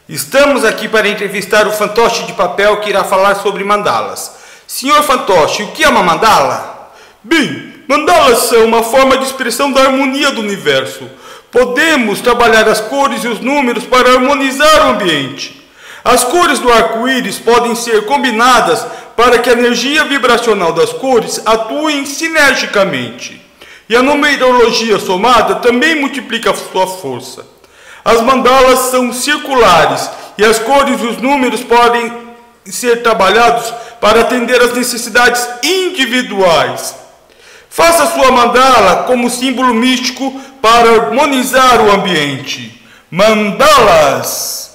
Estamos aqui para entrevistar o fantoche de papel que irá falar sobre mandalas. Senhor fantoche, o que é uma mandala? Bem, mandalas são uma forma de expressão da harmonia do universo. Podemos trabalhar as cores e os números para harmonizar o ambiente. As cores do arco-íris podem ser combinadas para que a energia vibracional das cores atue sinergicamente. E a numerologia somada também multiplica a sua força. As mandalas são circulares e as cores e os números podem ser trabalhados para atender às necessidades individuais. Faça sua mandala como símbolo místico para harmonizar o ambiente. Mandalas!